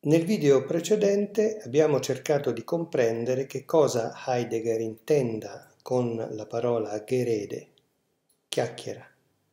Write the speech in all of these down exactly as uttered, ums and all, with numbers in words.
Nel video precedente abbiamo cercato di comprendere che cosa Heidegger intenda con la parola Gerede, chiacchiera.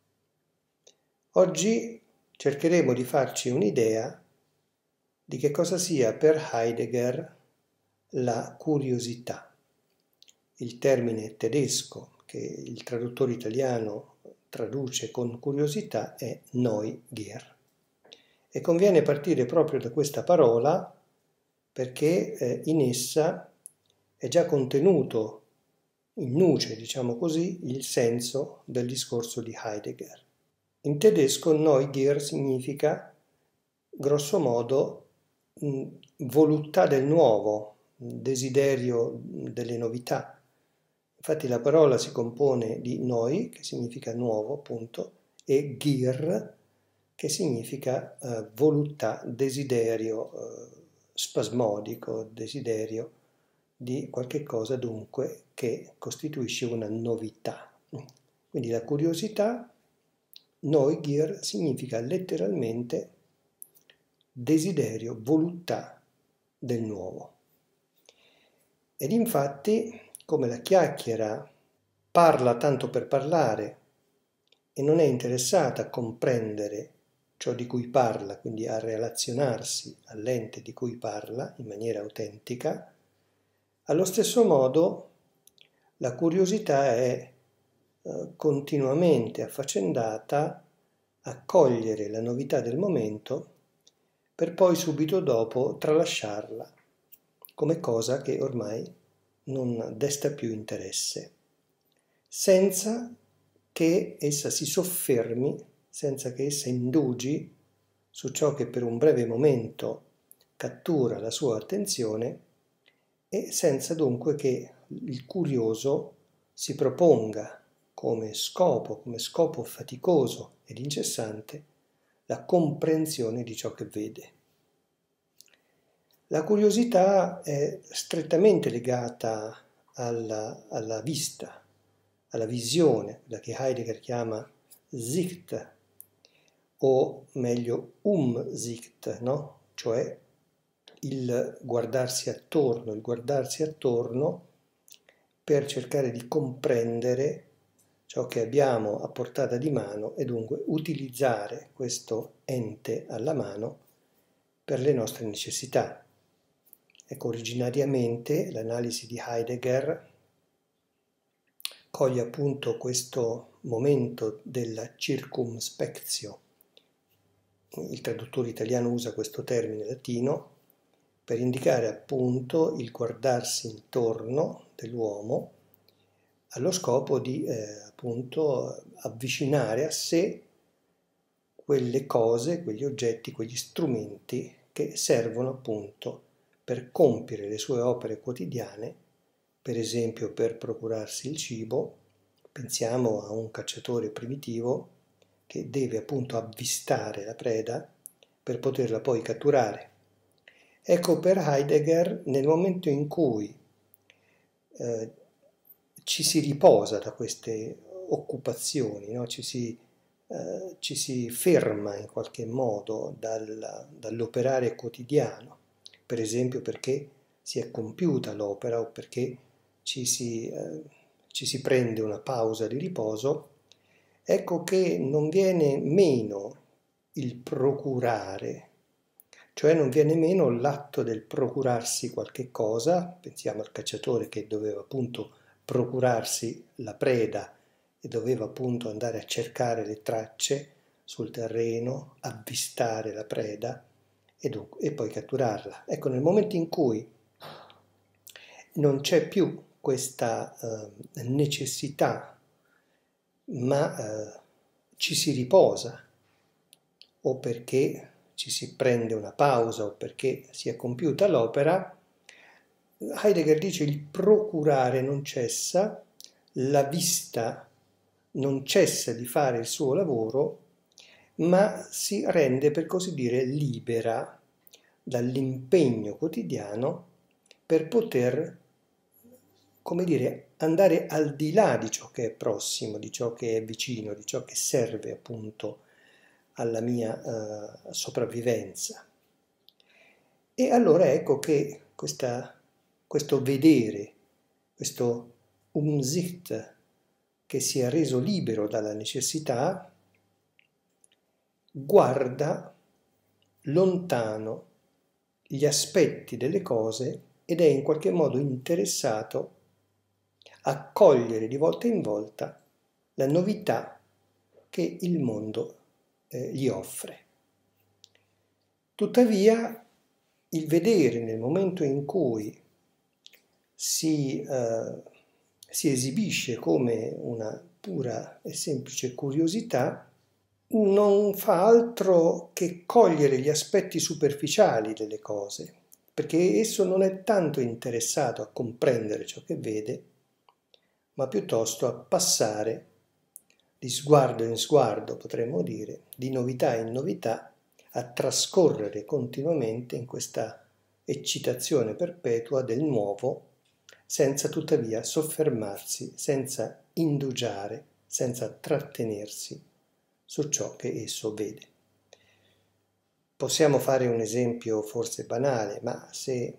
Oggi cercheremo di farci un'idea di che cosa sia per Heidegger la curiosità. Il termine tedesco che il traduttore italiano traduce con curiosità è Neugier. E conviene partire proprio da questa parola perché eh, in essa è già contenuto in nuce, diciamo così, il senso del discorso di Heidegger. In tedesco Neugier significa, grosso modo, mh, voluttà del nuovo, desiderio delle novità. Infatti la parola si compone di Neu, che significa nuovo, appunto, e Gier, che significa eh, voluttà, desiderio eh, spasmodico, desiderio di qualche cosa dunque che costituisce una novità. Quindi la curiosità, Neugier, significa letteralmente desiderio, voluttà del nuovo. Ed infatti, come la chiacchiera parla tanto per parlare e non è interessata a comprendere ciò di cui parla, quindi a relazionarsi all'ente di cui parla in maniera autentica, allo stesso modo la curiosità è eh, continuamente affaccendata a cogliere la novità del momento per poi subito dopo tralasciarla come cosa che ormai non desta più interesse, senza che essa si soffermi, senza che essa indugi su ciò che per un breve momento cattura la sua attenzione e senza dunque che il curioso si proponga come scopo, come scopo faticoso ed incessante, la comprensione di ciò che vede. La curiosità è strettamente legata alla, alla vista, alla visione, quella che Heidegger chiama Sicht, o meglio Umsicht, no? Cioè il guardarsi attorno, il guardarsi attorno per cercare di comprendere ciò che abbiamo a portata di mano e dunque utilizzare questo ente alla mano per le nostre necessità. Ecco, originariamente l'analisi di Heidegger coglie appunto questo momento della circumspectio. Il traduttore italiano usa questo termine latino per indicare appunto il guardarsi intorno dell'uomo allo scopo di eh, appunto avvicinare a sé quelle cose, quegli oggetti, quegli strumenti che servono appunto per compiere le sue opere quotidiane, per esempio per procurarsi il cibo. Pensiamo a un cacciatore primitivo che deve appunto avvistare la preda per poterla poi catturare. Ecco, per Heidegger, nel momento in cui eh, ci si riposa da queste occupazioni, no? ci, si, eh, ci si ferma in qualche modo dal, dall'operare quotidiano, per esempio perché si è compiuta l'opera o perché ci si, eh, ci si prende una pausa di riposo, ecco che non viene meno il procurare, cioè non viene meno l'atto del procurarsi qualche cosa. Pensiamo al cacciatore che doveva appunto procurarsi la preda e doveva appunto andare a cercare le tracce sul terreno, avvistare la preda e, dunque, e poi catturarla. Ecco, nel momento in cui non c'è più questa eh, necessità, ma eh, ci si riposa, o perché ci si prende una pausa, o perché si è compiuta l'opera, Heidegger dice il procurare non cessa, la vista non cessa di fare il suo lavoro, ma si rende, per così dire, libera dall'impegno quotidiano per poter, come dire, andare al di là di ciò che è prossimo, di ciò che è vicino, di ciò che serve appunto alla mia uh, sopravvivenza. E allora ecco che questa, questo vedere, questo Umsicht che si è reso libero dalla necessità, guarda lontano gli aspetti delle cose ed è in qualche modo interessato a cogliere di volta in volta la novità che il mondo eh, gli offre. Tuttavia, il vedere nel momento in cui si, eh, si esibisce come una pura e semplice curiosità, non fa altro che cogliere gli aspetti superficiali delle cose, perché esso non è tanto interessato a comprendere ciò che vede, ma piuttosto a passare di sguardo in sguardo, potremmo dire, di novità in novità, a trascorrere continuamente in questa eccitazione perpetua del nuovo, senza tuttavia soffermarsi, senza indugiare, senza trattenersi su ciò che esso vede. Possiamo fare un esempio forse banale, ma se,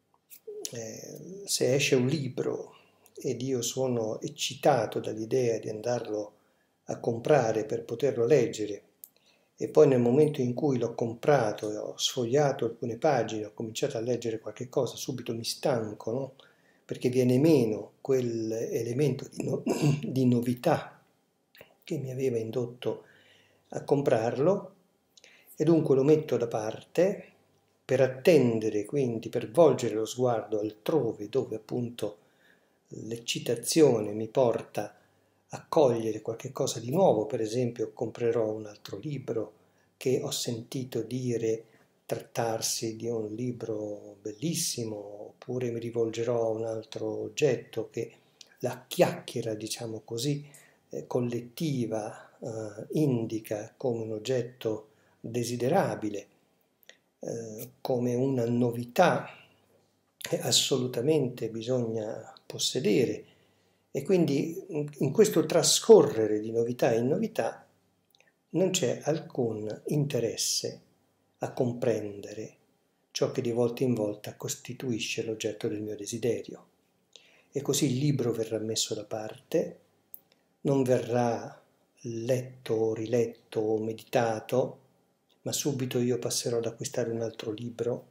eh, se esce un libro ed io sono eccitato dall'idea di andarlo a comprare per poterlo leggere, e poi nel momento in cui l'ho comprato e ho sfogliato alcune pagine, ho cominciato a leggere qualche cosa, subito mi stanco, no? Perché viene meno quell'elemento di, no- di novità che mi aveva indotto a comprarlo, e dunque lo metto da parte per attendere, quindi per volgere lo sguardo altrove, dove appunto l'eccitazione mi porta a cogliere qualche cosa di nuovo. Per esempio comprerò un altro libro che ho sentito dire trattarsi di un libro bellissimo, oppure mi rivolgerò a un altro oggetto che la chiacchiera, diciamo così, eh, collettiva eh, indica come un oggetto desiderabile, eh, come una novità che assolutamente bisogna possedere. E quindi in questo trascorrere di novità in novità non c'è alcun interesse a comprendere ciò che di volta in volta costituisce l'oggetto del mio desiderio. E così il libro verrà messo da parte, non verrà letto o riletto o meditato, ma subito io passerò ad acquistare un altro libro.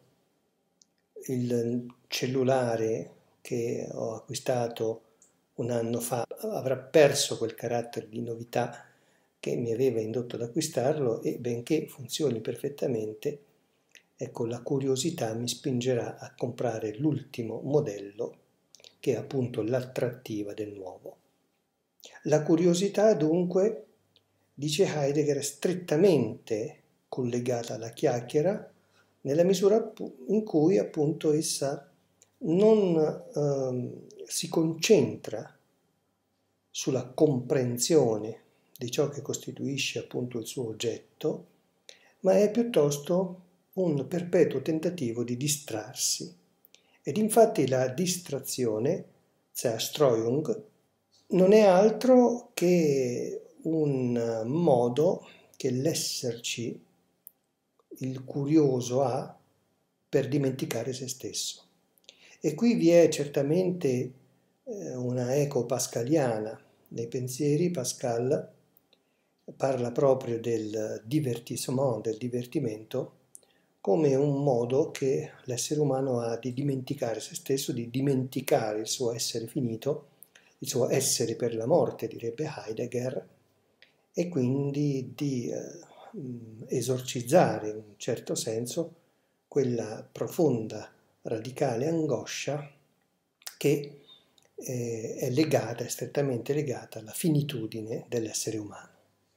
Il cellulare che ho acquistato un anno fa avrà perso quel carattere di novità che mi aveva indotto ad acquistarlo, e benché funzioni perfettamente, ecco, la curiosità mi spingerà a comprare l'ultimo modello, che è appunto l'attrattiva del nuovo. La curiosità, dunque, dice Heidegger, è strettamente collegata alla chiacchiera nella misura in cui appunto essa non ehm, si concentra sulla comprensione di ciò che costituisce appunto il suo oggetto, ma è piuttosto un perpetuo tentativo di distrarsi. Ed infatti la distrazione, Zerstreuung, non è altro che un modo che l'esserci, il curioso, ha per dimenticare se stesso. E qui vi è certamente eh, una eco pascaliana. Nei pensieri Pascal parla proprio del divertissement, del divertimento, come un modo che l'essere umano ha di dimenticare se stesso, di dimenticare il suo essere finito, il suo essere per la morte, direbbe Heidegger, e quindi di eh, esorcizzare in un certo senso quella profonda, radicale angoscia che eh, è legata, è strettamente legata alla finitudine dell'essere umano.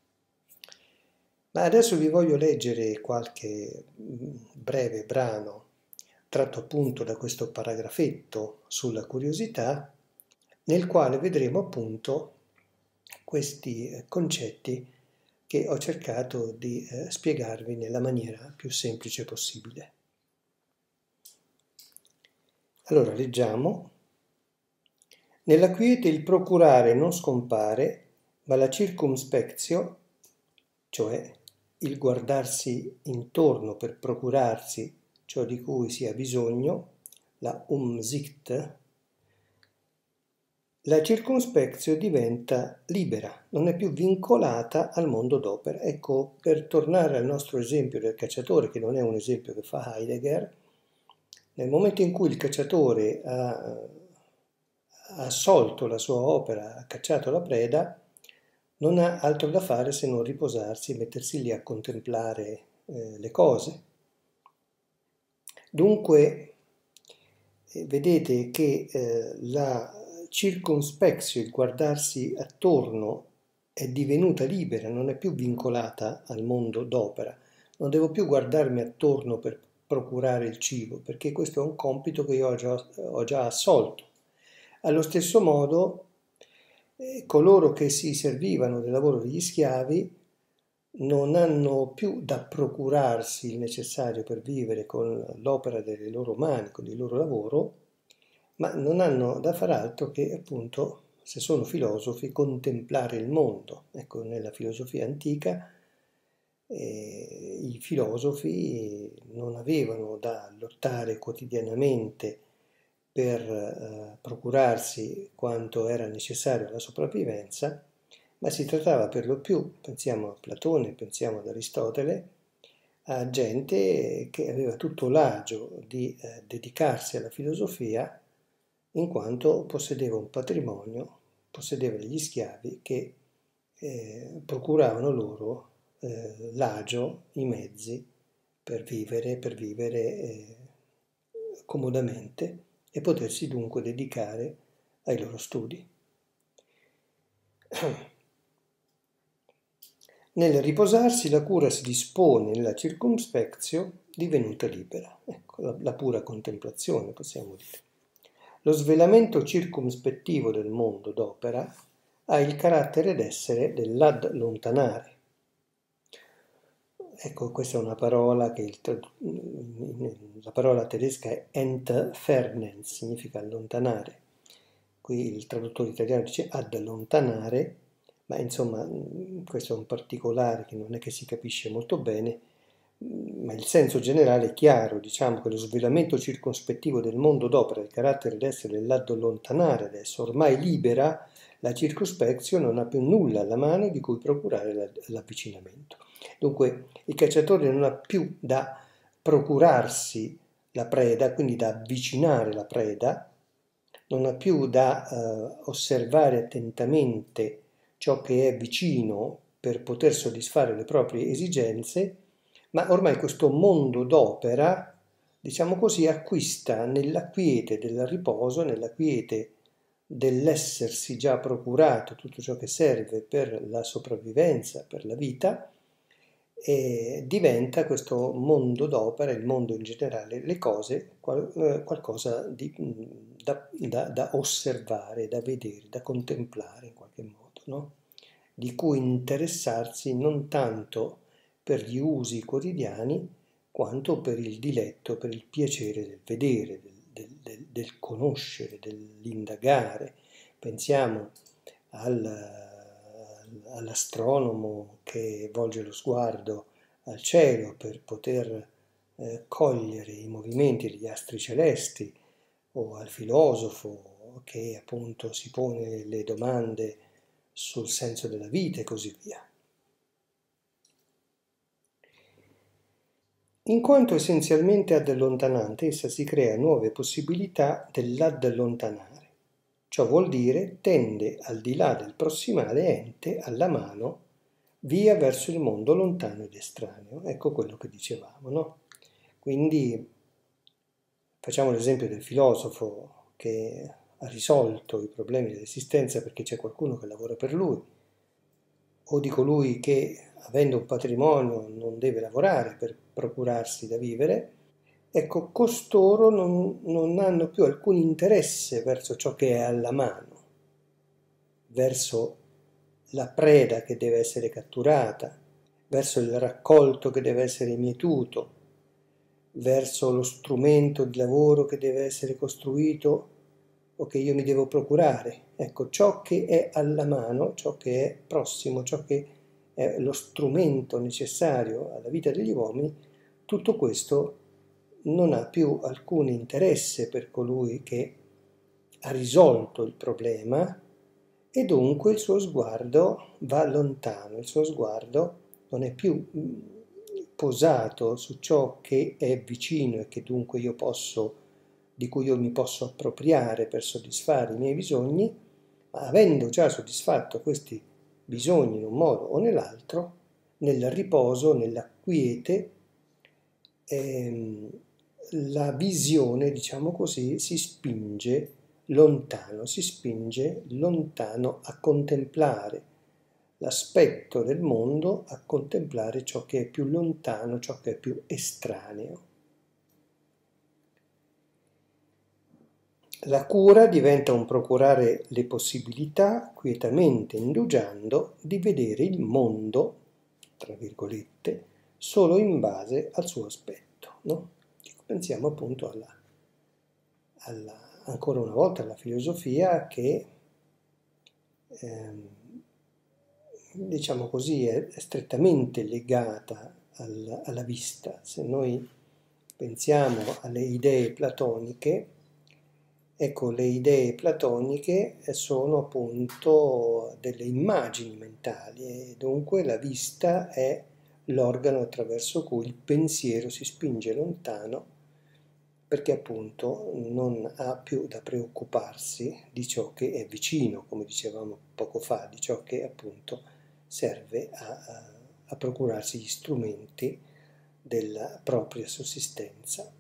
Ma adesso vi voglio leggere qualche breve brano tratto appunto da questo paragrafetto sulla curiosità, nel quale vedremo appunto questi concetti che ho cercato di eh, spiegarvi nella maniera più semplice possibile. Allora leggiamo. Nella quiete il procurare non scompare, ma la circumspectio, cioè il guardarsi intorno per procurarsi ciò di cui si ha bisogno, la Umsicht, la circumspectio diventa libera, non è più vincolata al mondo d'opera. Ecco, per tornare al nostro esempio del cacciatore, che non è un esempio che fa Heidegger, nel momento in cui il cacciatore ha, ha assolto la sua opera, ha cacciato la preda, non ha altro da fare se non riposarsi, mettersi lì a contemplare eh, le cose. Dunque, eh, vedete che eh, la circumspectio, il guardarsi attorno, è divenuta libera, non è più vincolata al mondo d'opera. Non devo più guardarmi attorno per procurare il cibo, perché questo è un compito che io ho già, ho già assolto. Allo stesso modo, eh, coloro che si servivano del lavoro degli schiavi non hanno più da procurarsi il necessario per vivere con l'opera delle loro mani, con il loro lavoro, ma non hanno da far altro che, appunto, se sono filosofi, contemplare il mondo. Ecco, nella filosofia antica eh, i filosofi non avevano da lottare quotidianamente per eh, procurarsi quanto era necessario alla sopravvivenza, ma si trattava per lo più, pensiamo a Platone, pensiamo ad Aristotele, a gente che aveva tutto l'agio di eh, dedicarsi alla filosofia in quanto possedeva un patrimonio, possedeva degli schiavi che eh, procuravano loro eh, l'agio, i mezzi per vivere, per vivere eh, comodamente e potersi dunque dedicare ai loro studi. Nel riposarsi la cura si dispone nella circumspectio divenuta libera. Ecco, la, la pura contemplazione, possiamo dire. Lo svelamento circumspettivo del mondo d'opera ha il carattere d'essere dell'ad-lontanare. Ecco, questa è una parola che il, la parola tedesca è entfernen, significa allontanare. Qui il traduttore italiano dice ad-lontanare, ma insomma questo è un particolare che non è che si capisce molto bene, ma il senso generale è chiaro. Diciamo che lo svelamento circospettivo del mondo d'opera, il carattere d'essere dell'ad-lontanare adesso, ormai libera, la circospezio non ha più nulla alla mano di cui procurare l'avvicinamento. Dunque il cacciatore non ha più da procurarsi la preda, quindi da avvicinare la preda, non ha più da eh, osservare attentamente ciò che è vicino per poter soddisfare le proprie esigenze, ma ormai questo mondo d'opera, diciamo così, acquista nella quiete del riposo, nella quiete dell'essersi già procurato tutto ciò che serve per la sopravvivenza, per la vita, e diventa questo mondo d'opera, il mondo in generale, le cose, qual, qualcosa di, da, da, da osservare, da vedere, da contemplare in qualche modo, no? Di cui interessarsi non tanto per gli usi quotidiani, quanto per il diletto, per il piacere del vedere, del, del, del, del conoscere, dell'indagare. Pensiamo al all'astronomo che volge lo sguardo al cielo per poter eh, cogliere i movimenti degli astri celesti, o al filosofo che appunto si pone le domande sul senso della vita e così via. In quanto essenzialmente ad-lontanante, essa si crea nuove possibilità dell'ad-lontanare. Ciò vuol dire tende al di là del prossimale ente alla mano, via verso il mondo lontano ed estraneo. Ecco quello che dicevamo, no? Quindi facciamo l'esempio del filosofo che ha risolto i problemi dell'esistenza perché c'è qualcuno che lavora per lui, o di colui che, avendo un patrimonio, non deve lavorare per procurarsi da vivere. Ecco, costoro non, non hanno più alcun interesse verso ciò che è alla mano, verso la preda che deve essere catturata, verso il raccolto che deve essere mietuto, verso lo strumento di lavoro che deve essere costruito o che io mi devo procurare. Ecco, ciò che è alla mano, ciò che è prossimo, ciò che è lo strumento necessario alla vita degli uomini, tutto questo non ha più alcun interesse per colui che ha risolto il problema e dunque il suo sguardo va lontano, il suo sguardo non è più posato su ciò che è vicino e che dunque io posso, di cui io mi posso appropriare per soddisfare i miei bisogni, ma avendo già soddisfatto questi bisogni in un modo o nell'altro, nel riposo, nella quiete, ehm, la visione, diciamo così, si spinge lontano, si spinge lontano a contemplare l'aspetto del mondo, a contemplare ciò che è più lontano, ciò che è più estraneo. La cura diventa un procurare le possibilità, quietamente indugiando, di vedere il mondo, tra virgolette, solo in base al suo aspetto, no? Pensiamo appunto alla, alla, ancora una volta alla filosofia che, ehm, diciamo così, è, è strettamente legata al, alla vista. Se noi pensiamo alle idee platoniche, ecco, le idee platoniche sono appunto delle immagini mentali e dunque la vista è l'organo attraverso cui il pensiero si spinge lontano perché appunto non ha più da preoccuparsi di ciò che è vicino, come dicevamo poco fa, di ciò che appunto serve a, a, a procurarsi gli strumenti della propria sussistenza.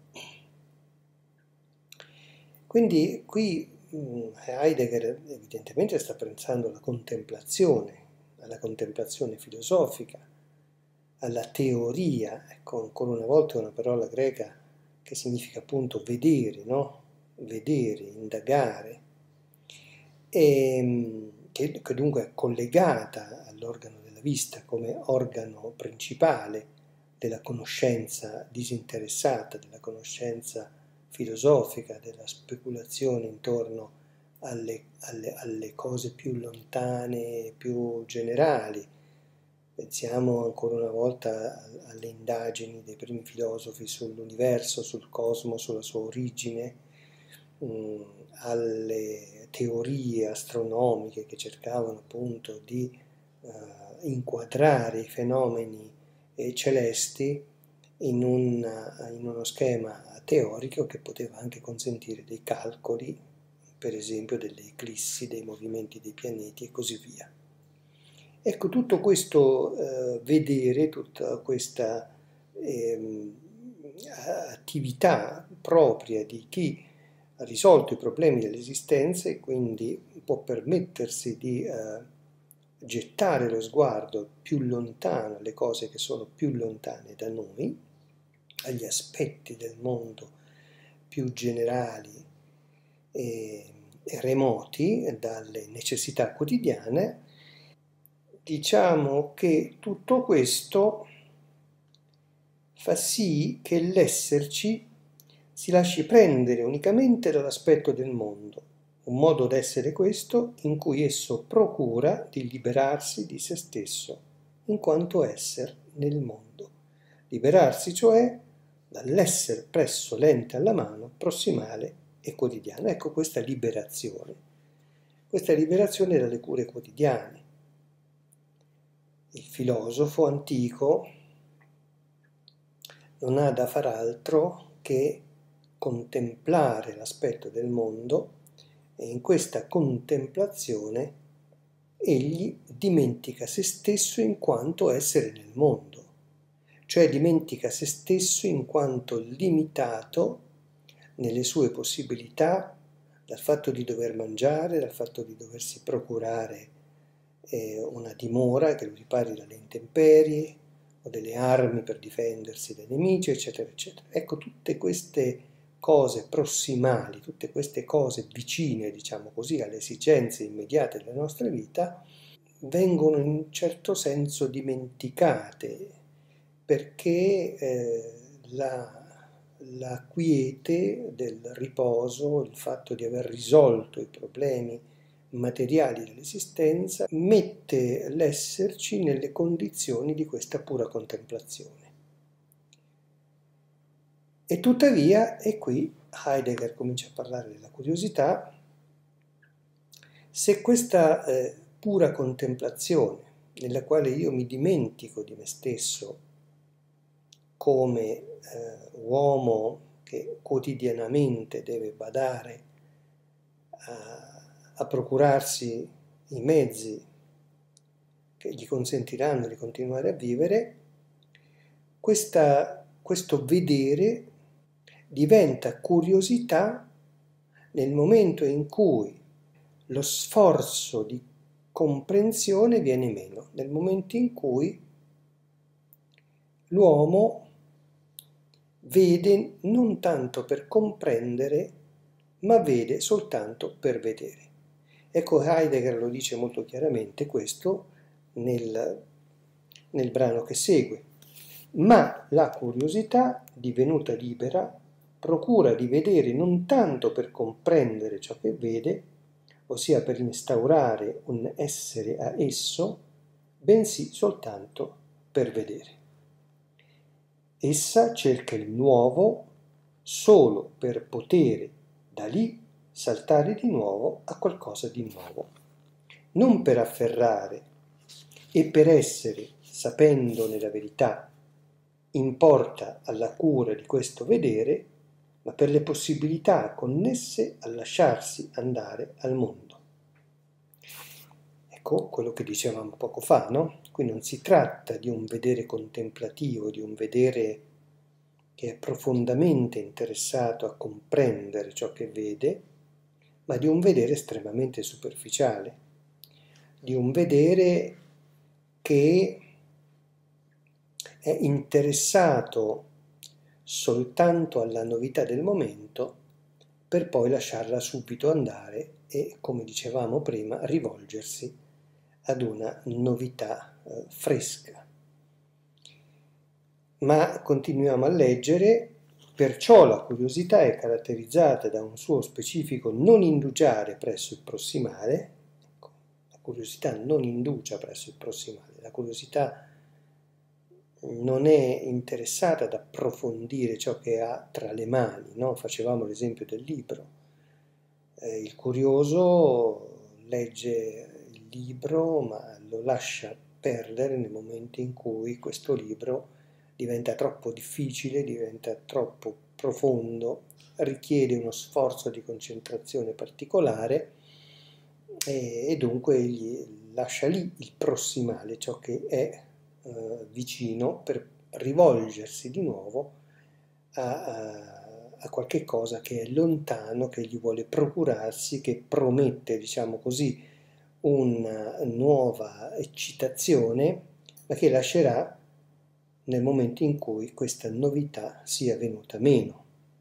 Quindi qui Heidegger evidentemente sta pensando alla contemplazione, alla contemplazione filosofica, alla teoria, ecco ancora una volta una parola greca che significa appunto vedere, no? Vedere, indagare, e che, che dunque è collegata all'organo della vista come organo principale della conoscenza disinteressata, della conoscenza filosofica, della speculazione intorno alle, alle, alle cose più lontane, più generali. Pensiamo ancora una volta alle indagini dei primi filosofi sull'universo, sul cosmo, sulla sua origine, mh, alle teorie astronomiche che cercavano appunto di uh, inquadrare i fenomeni eh, celesti in, una, in uno schema teorico che poteva anche consentire dei calcoli, per esempio delle eclissi, dei movimenti dei pianeti e così via. Ecco, tutto questo eh, vedere, tutta questa eh, attività propria di chi ha risolto i problemi dell'esistenza e quindi può permettersi di eh, gettare lo sguardo più lontano alle cose che sono più lontane da noi, agli aspetti del mondo più generali e, e remoti dalle necessità quotidiane. Diciamo che tutto questo fa sì che l'esserci si lasci prendere unicamente dall'aspetto del mondo, un modo d'essere questo in cui esso procura di liberarsi di se stesso, in quanto esser nel mondo. Liberarsi cioè dall'essere presso l'ente alla mano, prossimale e quotidiano. Ecco questa liberazione, questa liberazione dalle cure quotidiane. Il filosofo antico non ha da far altro che contemplare l'aspetto del mondo e in questa contemplazione egli dimentica se stesso in quanto essere nel mondo, cioè dimentica se stesso in quanto limitato nelle sue possibilità dal fatto di dover mangiare, dal fatto di doversi procurare una dimora che lo ripari dalle intemperie o delle armi per difendersi dai nemici, eccetera, eccetera. Ecco, tutte queste cose prossimali, tutte queste cose vicine, diciamo così, alle esigenze immediate della nostra vita, vengono in un certo senso dimenticate perché eh, la, la quiete del riposo, il fatto di aver risolto i problemi materiali dell'esistenza, mette l'esserci nelle condizioni di questa pura contemplazione. E tuttavia, e qui Heidegger comincia a parlare della curiosità, se questa eh, pura contemplazione, nella quale io mi dimentico di me stesso come eh, uomo che quotidianamente deve badare a, a procurarsi i mezzi che gli consentiranno di continuare a vivere, questa, questo vedere diventa curiosità nel momento in cui lo sforzo di comprensione viene meno, nel momento in cui l'uomo vede non tanto per comprendere, ma vede soltanto per vedere. Ecco, Heidegger lo dice molto chiaramente questo nel, nel brano che segue. Ma la curiosità, divenuta libera, procura di vedere non tanto per comprendere ciò che vede, ossia per instaurare un essere a esso, bensì soltanto per vedere. Essa cerca il nuovo solo per poter da lì saltare di nuovo a qualcosa di nuovo, non per afferrare e per essere, sapendone la verità, importa alla cura di questo vedere, ma per le possibilità connesse al lasciarsi andare al mondo. Ecco quello che dicevamo poco fa, no? Qui non si tratta di un vedere contemplativo, di un vedere che è profondamente interessato a comprendere ciò che vede, ma di un vedere estremamente superficiale, di un vedere che è interessato soltanto alla novità del momento per poi lasciarla subito andare e, come dicevamo prima, rivolgersi ad una novità eh, fresca. Ma continuiamo a leggere, perciò la curiosità è caratterizzata da un suo specifico non indugiare presso il prossimale. Ecco, la curiosità non indugia presso il prossimale, la curiosità non è interessata ad approfondire ciò che ha tra le mani, no? Facevamo l'esempio del libro. Eh, il curioso legge il libro, ma lo lascia perdere nel momento in cui questo libro diventa troppo difficile, diventa troppo profondo, richiede uno sforzo di concentrazione particolare e, e dunque egli lascia lì il prossimale, ciò che è eh, vicino, per rivolgersi di nuovo a, a, a qualche cosa che è lontano, che gli vuole procurarsi, che promette, diciamo così, una nuova eccitazione, ma che lascerà nel momento in cui questa novità sia venuta meno.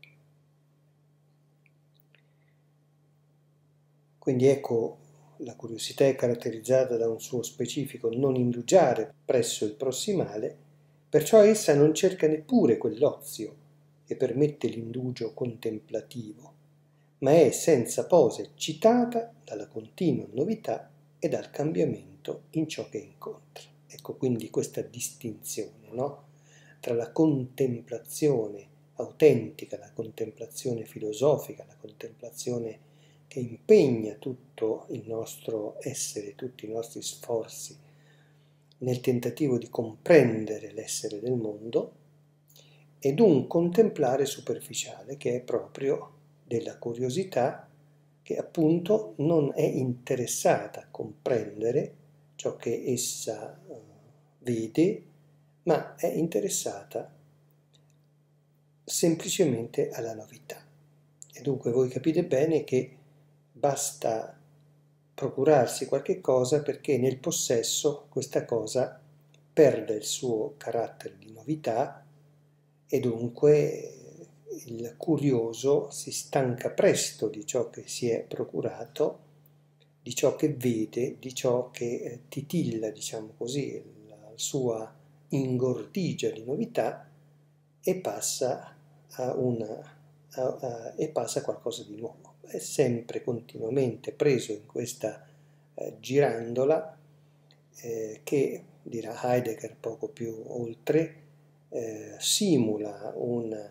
Quindi ecco, la curiosità è caratterizzata da un suo specifico non indugiare presso il prossimale, perciò essa non cerca neppure quell'ozio che permette l'indugio contemplativo, ma è senza posa eccitata dalla continua novità e dal cambiamento in ciò che incontra. Ecco quindi questa distinzione, no? Tra la contemplazione autentica, la contemplazione filosofica, la contemplazione che impegna tutto il nostro essere, tutti i nostri sforzi nel tentativo di comprendere l'essere del mondo, ed un contemplare superficiale che è proprio della curiosità, che appunto non è interessata a comprendere ciò che essa uh, vede, ma è interessata semplicemente alla novità. E dunque voi capite bene che basta procurarsi qualche cosa perché nel possesso questa cosa perde il suo carattere di novità e dunque il curioso si stanca presto di ciò che si è procurato, di ciò che vede, di ciò che titilla, diciamo così, la sua ingordigia di novità e passa a una a, a, e passa a qualcosa di nuovo. È sempre continuamente preso in questa eh, girandola eh, che, dirà Heidegger poco più oltre, eh, simula una,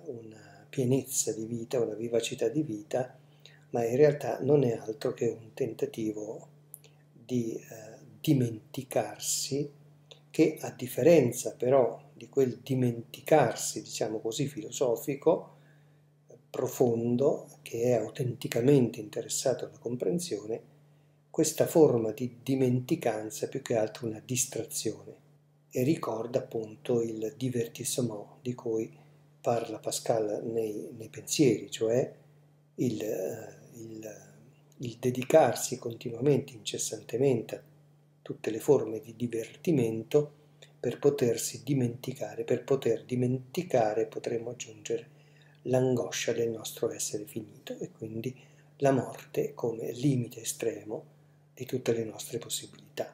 una pienezza di vita, una vivacità di vita, ma in realtà non è altro che un tentativo di eh, dimenticarsi, che a differenza però di quel dimenticarsi, diciamo così, filosofico, profondo, che è autenticamente interessato alla comprensione, questa forma di dimenticanza è più che altro una distrazione e ricorda appunto il divertissement di cui parla Pascal nei, nei pensieri, cioè il, il, il dedicarsi continuamente, incessantemente a tutte le forme di divertimento per potersi dimenticare, per poter dimenticare potremmo aggiungere l'angoscia del nostro essere finito e quindi la morte come limite estremo di tutte le nostre possibilità.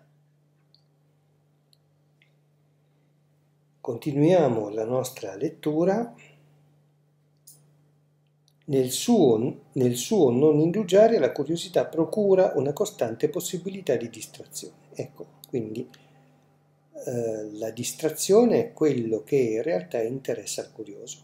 Continuiamo la nostra lettura. Nel suo, nel suo non indugiare la curiosità procura una costante possibilità di distrazione. Ecco, quindi eh, la distrazione è quello che in realtà interessa al curioso.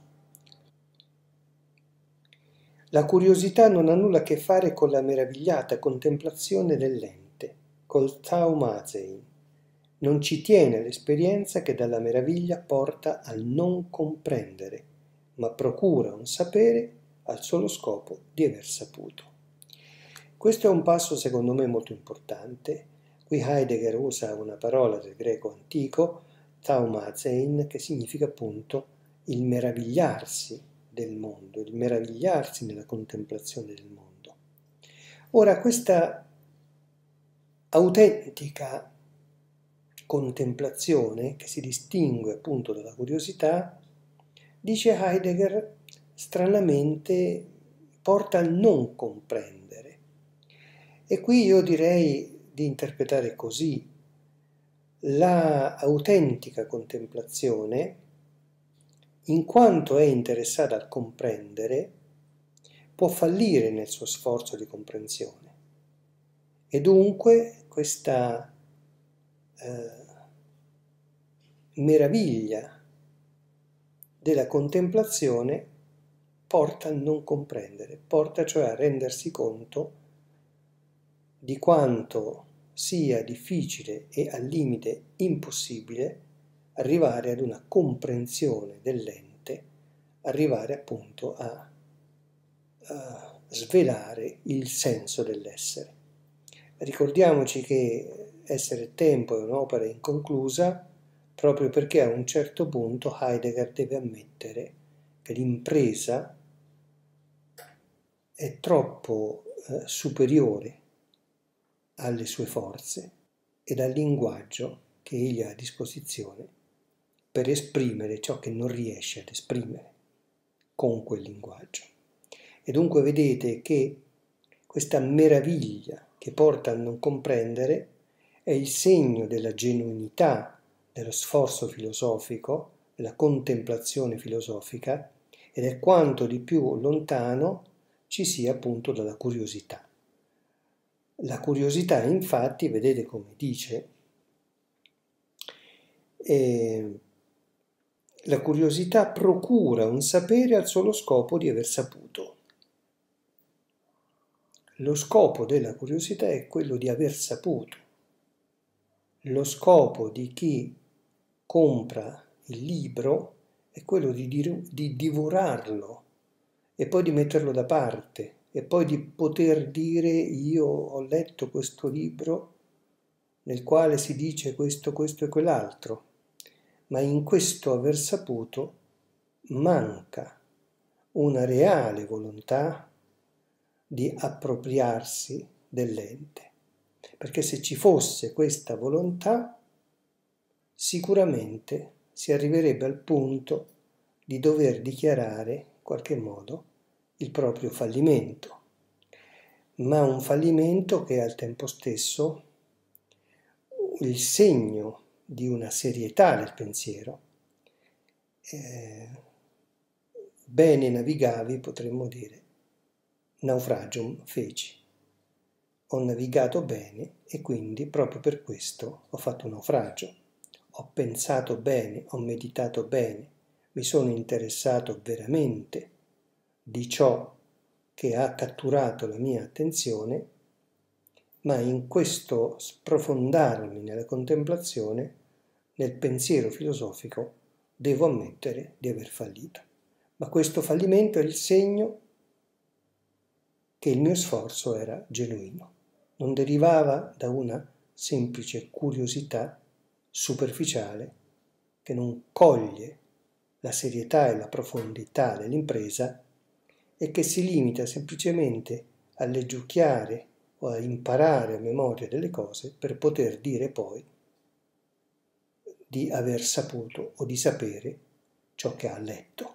La curiosità non ha nulla a che fare con la meravigliata contemplazione dell'ente, col taumazein. Non ci tiene l'esperienza che dalla meraviglia porta al non comprendere, ma procura un sapere al solo scopo di aver saputo. Questo è un passo secondo me molto importante. Qui Heidegger usa una parola del greco antico, taumazein, che significa appunto il meravigliarsi del mondo, il meravigliarsi nella contemplazione del mondo. Ora, questa autentica contemplazione, che si distingue appunto dalla curiosità, dice Heidegger, stranamente porta al non comprendere. E qui io direi di interpretare così: la autentica contemplazione, in quanto è interessata a comprendere, può fallire nel suo sforzo di comprensione. E dunque questa eh, meraviglia della contemplazione porta a non comprendere, porta cioè a rendersi conto di quanto sia difficile e al limite impossibile arrivare ad una comprensione dell'ente, arrivare appunto a, a svelare il senso dell'essere. Ricordiamoci che Essere Tempo è un'opera inconclusa proprio perché a un certo punto Heidegger deve ammettere che l'impresa è troppo eh, superiore alle sue forze ed al linguaggio che egli ha a disposizione per esprimere ciò che non riesce ad esprimere con quel linguaggio. E dunque vedete che questa meraviglia che porta a non comprendere è il segno della genuinità dello sforzo filosofico, della contemplazione filosofica, ed è quanto di più lontano ci sia appunto dalla curiosità. La curiosità, infatti, vedete come dice, eh, la curiosità procura un sapere al solo scopo di aver saputo. Lo scopo della curiosità è quello di aver saputo. Lo scopo di chi compra il libro è quello di, di divorarlo e poi di metterlo da parte e poi di poter dire: io ho letto questo libro nel quale si dice questo, questo e quell'altro, ma in questo aver saputo manca una reale volontà di appropriarsi dell'ente, perché se ci fosse questa volontà sicuramente si arriverebbe al punto di dover dichiarare in qualche modo il proprio fallimento, ma un fallimento che è al tempo stesso il segno di una serietà del pensiero. Eh, bene navigavi, potremmo dire, naufragium feci. Ho navigato bene e quindi proprio per questo ho fatto un naufragio. Ho pensato bene, ho meditato bene, mi sono interessato veramente di ciò che ha catturato la mia attenzione, ma in questo sprofondarmi nella contemplazione, nel pensiero filosofico, devo ammettere di aver fallito. Ma questo fallimento è il segno che il mio sforzo era genuino, non derivava da una semplice curiosità superficiale che non coglie la serietà e la profondità dell'impresa e che si limita semplicemente a leggiucchiare o a imparare a memoria delle cose per poter dire poi di aver saputo o di sapere ciò che ha letto.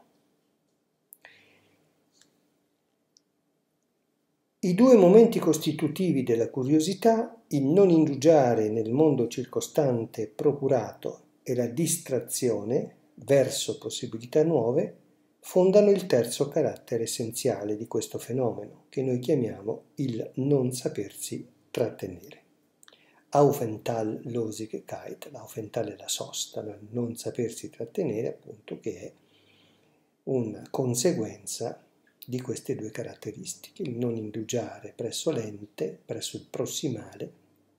I due momenti costitutivi della curiosità, il non indugiare nel mondo circostante procurato e la distrazione verso possibilità nuove, fondano il terzo carattere essenziale di questo fenomeno, che noi chiamiamo il non sapersi trattenere. Aufenthaltlosigkeit, l'Aufenthal è la sosta, il non sapersi trattenere, appunto, che è una conseguenza di queste due caratteristiche, il non indugiare presso l'ente, presso il prossimale,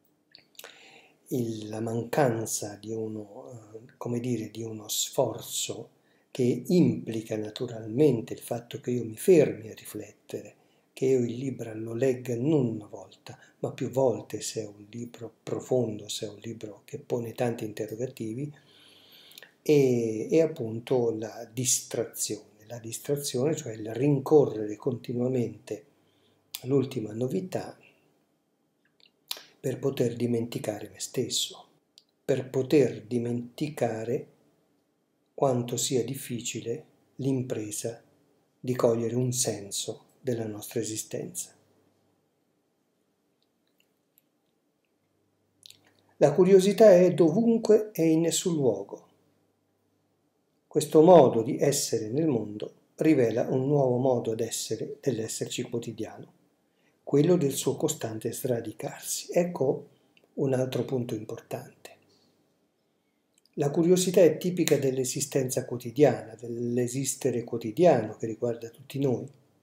il, la mancanza di uno, come dire, di uno sforzo che implica naturalmente il fatto che io mi fermi a riflettere, che io il libro lo legga non una volta, ma più volte, se è un libro profondo, se è un libro che pone tanti interrogativi, e, e appunto la distrazione. La distrazione, cioè il rincorrere continuamente l'ultima novità per poter dimenticare me stesso, per poter dimenticare quanto sia difficile l'impresa di cogliere un senso della nostra esistenza. La curiosità è dovunque e in nessun luogo. Questo modo di essere nel mondo rivela un nuovo modo d'essere dell'esserci quotidiano, quello del suo costante sradicarsi. Ecco un altro punto importante. La curiosità è tipica dell'esistenza quotidiana, dell'esistere quotidiano che riguarda tutti noi.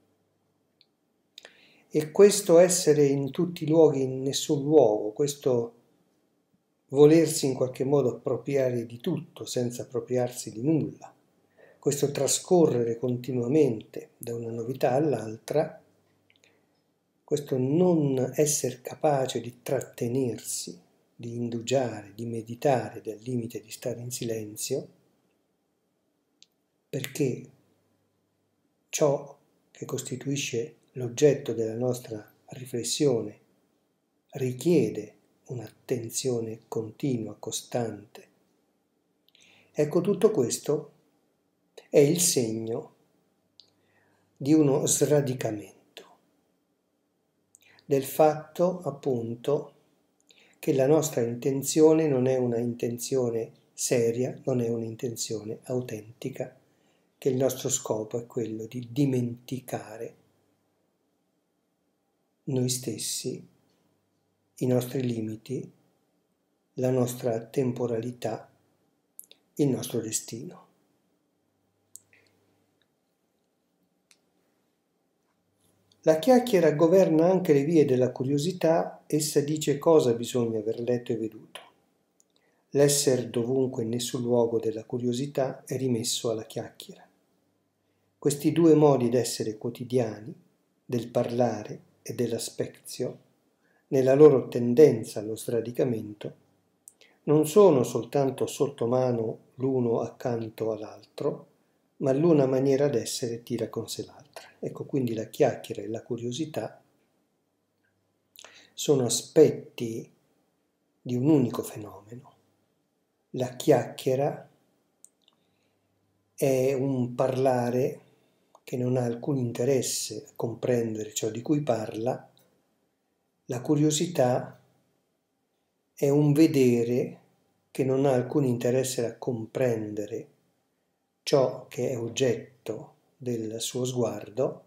E questo essere in tutti i luoghi, in nessun luogo, questo volersi in qualche modo appropriare di tutto senza appropriarsi di nulla, questo trascorrere continuamente da una novità all'altra, questo non essere capace di trattenersi, di indugiare, di meditare dal limite di stare in silenzio, perché ciò che costituisce l'oggetto della nostra riflessione richiede un'attenzione continua, costante. Ecco, tutto questo è il segno di uno sradicamento, del fatto, appunto, che la nostra intenzione non è una intenzione seria, non è un'intenzione autentica, che il nostro scopo è quello di dimenticare noi stessi, i nostri limiti, la nostra temporalità, il nostro destino. La chiacchiera governa anche le vie della curiosità, essa dice cosa bisogna aver letto e veduto. L'essere dovunque in nessun luogo della curiosità è rimesso alla chiacchiera. Questi due modi d'essere quotidiani, del parlare e della spezio, nella loro tendenza allo sradicamento, non sono soltanto sotto mano l'uno accanto all'altro, ma l'una maniera d'essere tira con sé l'altra. Ecco, quindi la chiacchiera e la curiosità sono aspetti di un unico fenomeno. La chiacchiera è un parlare che non ha alcun interesse a comprendere ciò di cui parla. La curiosità è un vedere che non ha alcun interesse a comprendere ciò che è oggetto del suo sguardo.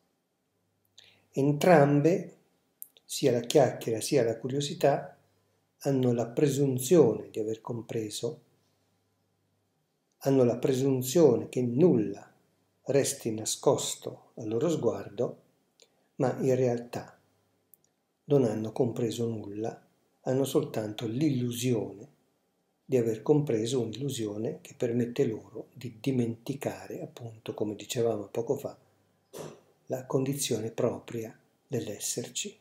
Entrambe, sia la chiacchiera sia la curiosità, hanno la presunzione di aver compreso hanno la presunzione che nulla resti nascosto al loro sguardo, ma in realtà non hanno compreso nulla, hanno soltanto l'illusione di aver compreso un'illusione che permette loro di dimenticare, appunto, come dicevamo poco fa, la condizione propria dell'esserci.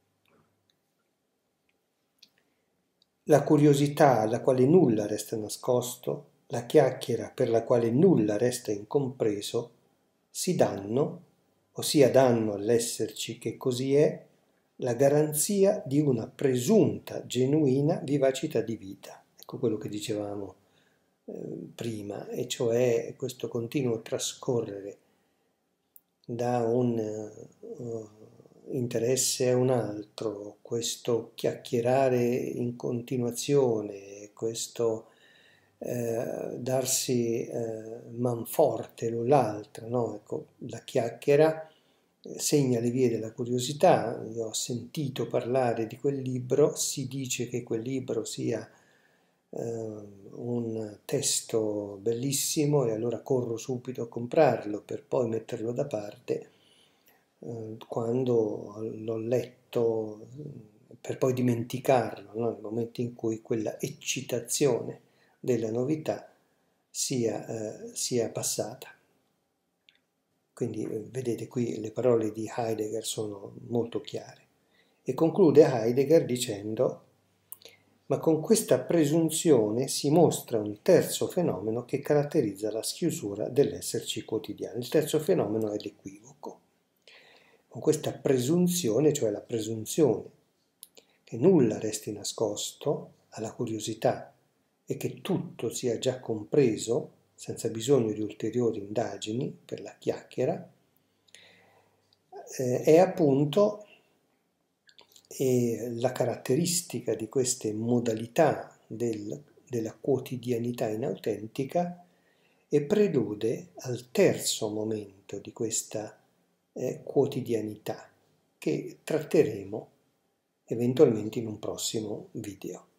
La curiosità alla quale nulla resta nascosto, la chiacchiera per la quale nulla resta incompreso, si danno, ossia danno all'esserci che così è, la garanzia di una presunta, genuina vivacità di vita. Ecco quello che dicevamo eh, prima, e cioè questo continuo trascorrere da un uh, interesse a un altro, questo chiacchierare in continuazione, questo eh, darsi eh, manforte l'un l'altro, no? Ecco, la chiacchiera segna le vie della curiosità. Io ho sentito parlare di quel libro, si dice che quel libro sia eh, un testo bellissimo e allora corro subito a comprarlo per poi metterlo da parte eh, quando l'ho letto, per poi dimenticarlo, no? Nel momento in cui quella eccitazione della novità sia, eh, sia passata. Quindi vedete qui le parole di Heidegger sono molto chiare. E conclude Heidegger dicendo: ma con questa presunzione si mostra un terzo fenomeno che caratterizza la schiusura dell'esserci quotidiano. Il terzo fenomeno è l'equivoco. Con questa presunzione, cioè la presunzione che nulla resti nascosto alla curiosità e che tutto sia già compreso, senza bisogno di ulteriori indagini per la chiacchiera, eh, è appunto eh, la caratteristica di queste modalità del, della quotidianità inautentica e prelude al terzo momento di questa eh, quotidianità che tratteremo eventualmente in un prossimo video.